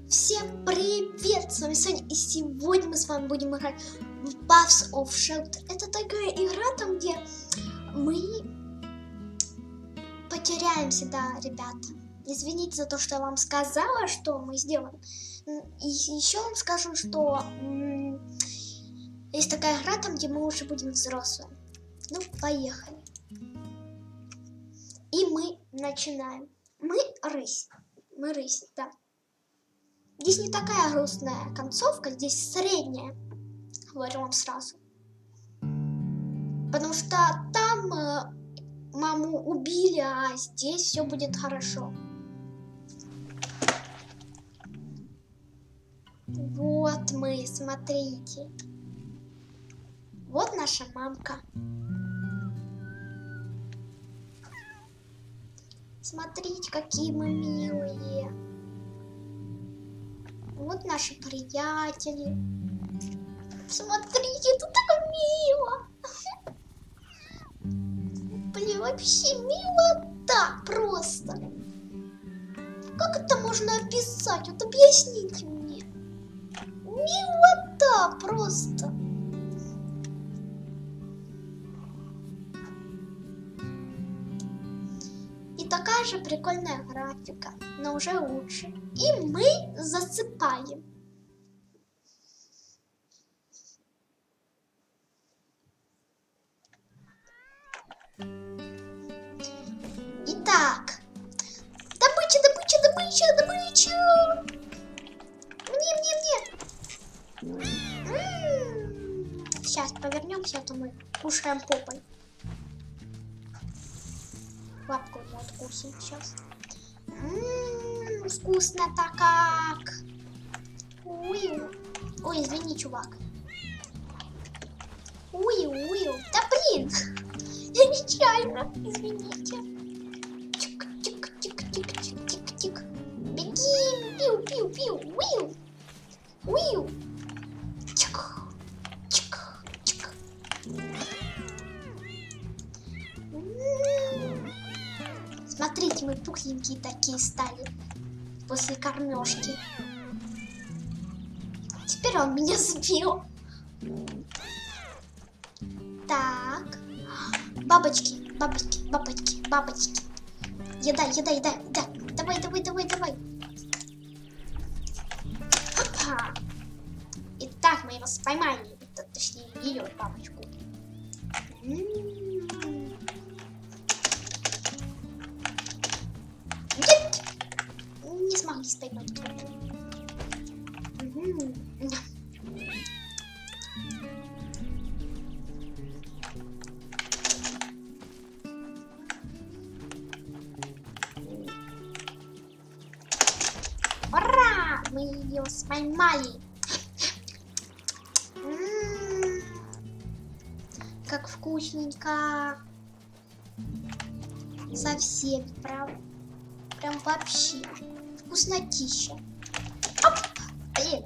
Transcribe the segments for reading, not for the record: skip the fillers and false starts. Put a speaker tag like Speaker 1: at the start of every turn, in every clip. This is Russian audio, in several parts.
Speaker 1: Всем привет! С вами Соня, и сегодня мы с вами будем играть в Path of Shelter. Это такая игра, там где мы потеряемся, да, ребята. Извините за то, что я вам сказала, что мы сделаем. И еще вам скажу, что есть такая игра, там где мы уже будем взрослые. Ну, поехали. И мы начинаем. Мы рысь, да. Здесь не такая грустная концовка, здесь средняя, говорю вам сразу. Потому что там маму убили, а здесь все будет хорошо. Вот мы, смотрите. Вот наша мамка. Смотрите, какие мы милые. Вот наши приятели. Смотрите, тут так мило. Блин, вообще милота просто. Как это можно описать? Вот объясните мне. Милота просто. И такая же прикольная графика, но уже лучше. И мы засыпаем. Итак, добыча. Мне. Сейчас повернемся, а то мы кушаем попой. Лапку ему откусим сейчас. Вкусно-то как. Ой, извини, чувак. Да блин. Я нечаянно, извините. Тик. Беги, пиу. Чик. Смотрите, мы пухленькие такие стали после кормежки. Теперь он меня сбил. Так. Бабочки. Еда. Давай. Опа. Итак, мы его поймали. Точнее, ее бабочку. Нет! Не смогли споймать. Ура! Мы ее поймали. Как вкусненько. Совсем, прям вообще. Вкуснотища. Оп! Блин.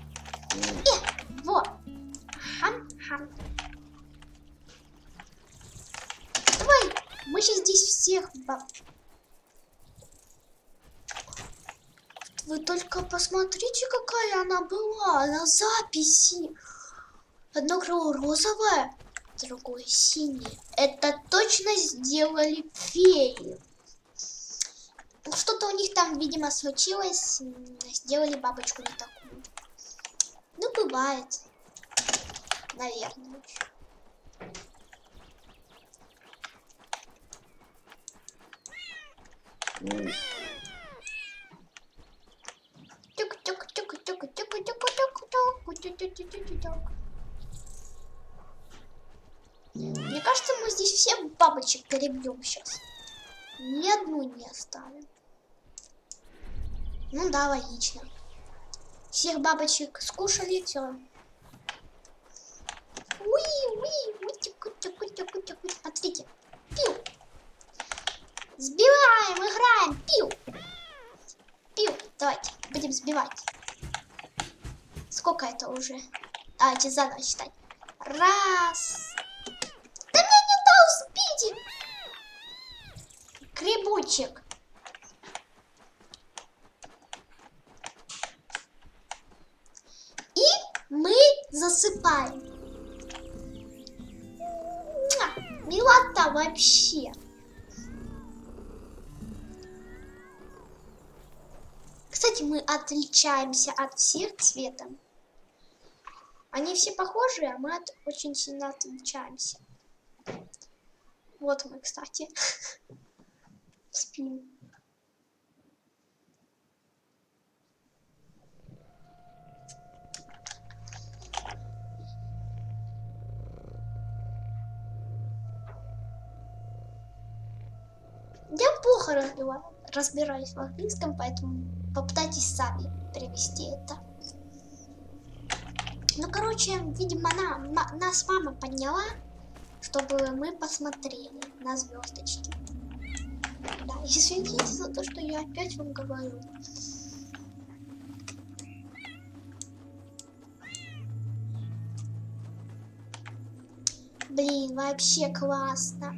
Speaker 1: Вот. Хам. Давай. Мы сейчас здесь всех... Вы только посмотрите, какая она была на записи. Одно крыло розовое, другое синее. Это точно сделали феи. Что-то у них там, видимо, случилось. Сделали бабочку не такую. Ну, бывает. Наверное. Мне кажется, мы здесь всех бабочек перебьем сейчас. Ни одну не оставим. Ну да, логично. Всех бабочек скушали, все. Смотрите. Пиу. Сбиваем, играем. Пиу. Давайте, будем сбивать. Сколько это уже? Давайте заново считать. Раз. Да меня не дал сбить! Грибочек. засыпаем. Милота вообще. Кстати, мы отличаемся от всех цветом. Они все похожи, а мы очень сильно отличаемся. Вот мы, кстати, спим. Я плохо разбираюсь в английском, поэтому попытайтесь сами перевести это. Ну, короче, видимо, нас мама подняла, чтобы мы посмотрели на звездочки. Да, извините за то, что я опять вам говорю. Блин, вообще классно.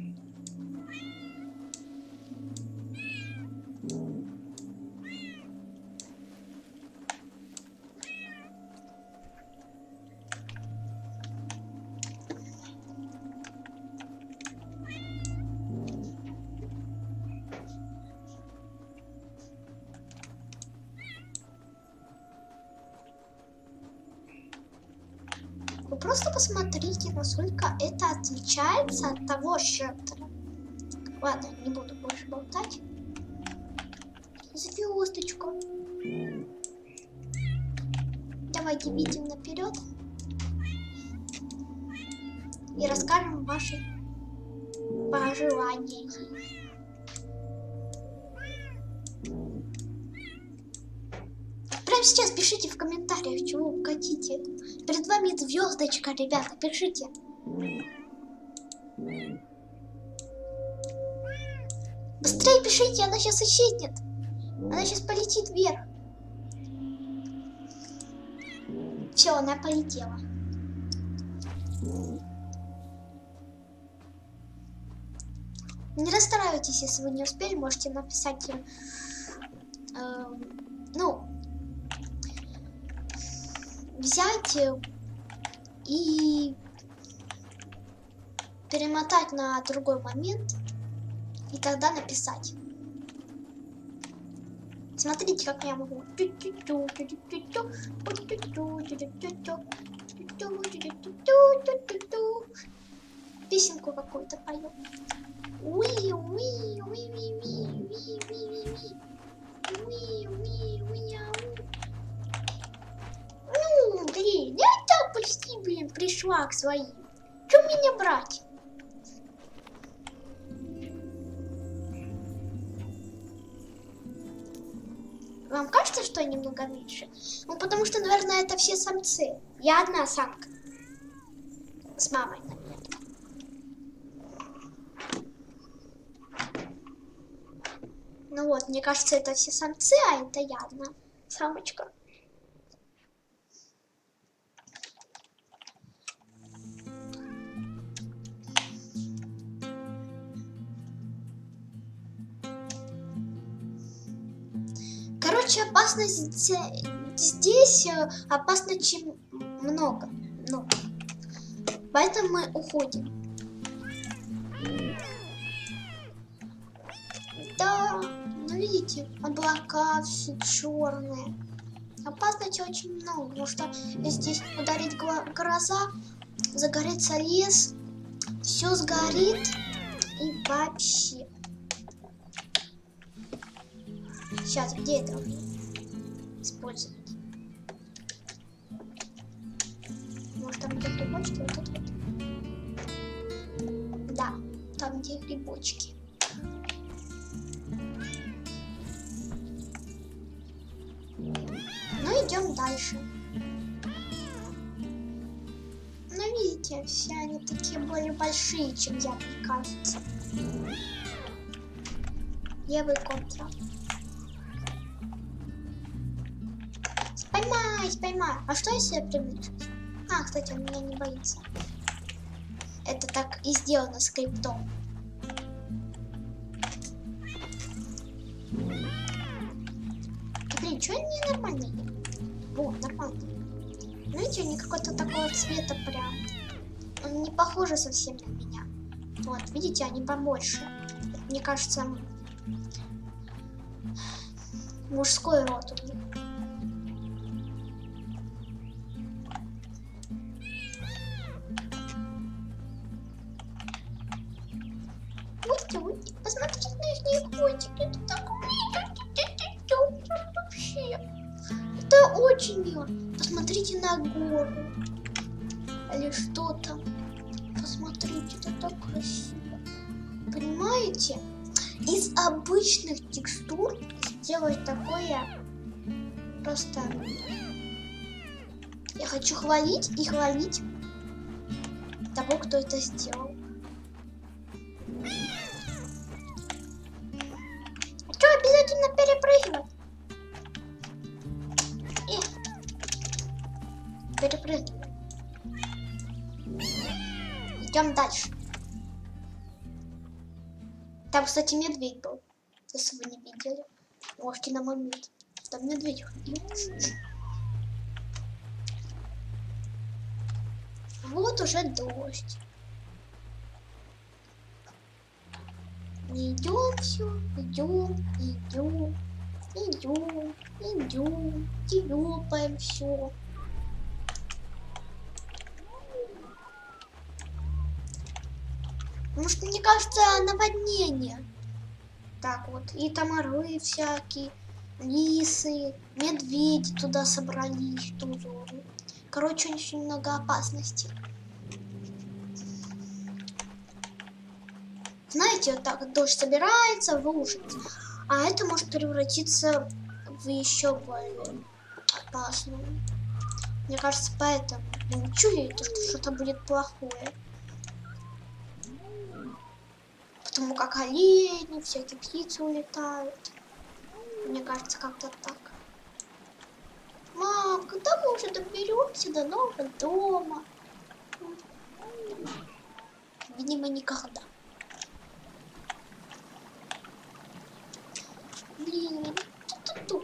Speaker 1: Вы просто посмотрите, насколько это отличается от того шелтера. Ладно, не буду больше болтать. Звездочку. Давайте видим наперед. И расскажем ваши пожелания. Прямо сейчас пишите в комментариях, чего вы хотите. Перед вами звездочка, ребята, пишите. Быстрее пишите, она сейчас исчезнет. Она сейчас полетит вверх. Все, она полетела. Не расстраивайтесь, если вы не успели, можете написать взять и перемотать на другой момент и тогда написать. Смотрите, как я могу. Песенку какую-то пою. Ну, блин, я так почти, блин, пришла к своим. Что меня брать? Вам кажется, что я немного меньше? Ну, потому что, наверное, это все самцы. Я одна самка. С мамой, наверное. Ну вот, мне кажется, это все самцы, а это я одна самочка. Короче, опасность здесь опасно, чем много. Ну, поэтому мы уходим. Да, ну видите, облака все черные. Опасности очень много, потому что здесь ударит гроза, загорится лес, все сгорит и вообще. Сейчас, где это использовать? Может, там где грибочки? Вот тут вот. Да, там где грибочки. Ну, идем дальше. Ну, видите, все они такие более большие, чем я, мне кажется. Левый контра. Споймай, споймай. А что если я приближусь? А, кстати, он меня не боится. Это так и сделано скриптом. Блин, что они нормально? Во, нормально. Видите, они какого-то такого цвета прям. Он не похожи совсем на меня. Вот, видите, они побольше. Мне кажется, мужской род у них. Ой, посмотрите на их котики. Это так вообще. Это очень мило. Посмотрите на гору. Или что там. Посмотрите, это так красиво. Понимаете? Из обычных текстур сделать такое просто... Я хочу хвалить и хвалить того, кто это сделал. Что, обязательно перепрыгивать? Перепрыгиваем. Идем дальше. Там, кстати, медведь был. Если вы не видели. Можете на момент. Там медведь ходил. Вот уже дождь. Идем все, идем, тёпаем все. Может, мне кажется, наводнение. Так вот, и там орлы всякие, лисы, медведи туда собрались, в ту зону. Короче, очень много опасностей. Знаете, вот так дождь собирается, лужит, а это может превратиться в еще более опасную. Мне кажется, поэтому я чую, что что-то будет плохое. Потому как олени, всякие птицы улетают. Мне кажется, как-то так. Мам, когда мы уже доберемся до нового дома? Видимо, никогда. Блин, ту-ту-ту.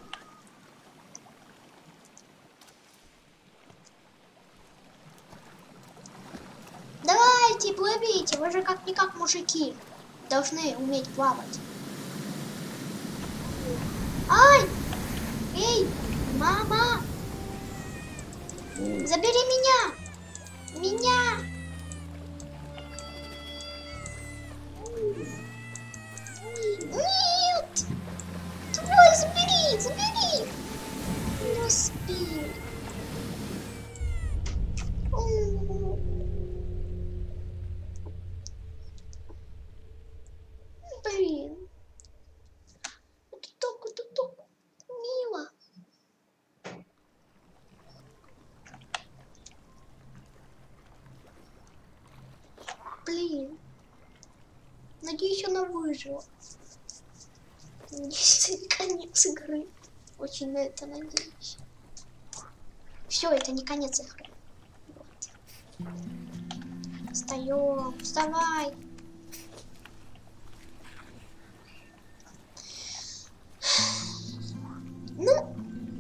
Speaker 1: Давайте, плывите, вы же как-никак мужики. Должны уметь плавать. Ай! Эй, мама! Забери меня! Меня! Нет! Давай, забери, забери! Не успею. Блин. Это так мило. Блин. Надеюсь, она выжила. Надеюсь, это не конец игры. Очень на это надеюсь. Все, это не конец игры. Вот. Встаем, вставай. Ну,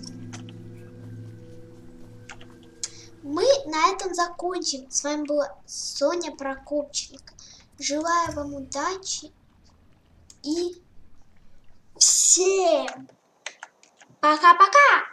Speaker 1: мы на этом закончим. С вами была Соня Прокопченко. Желаю вам удачи и всем пока-пока!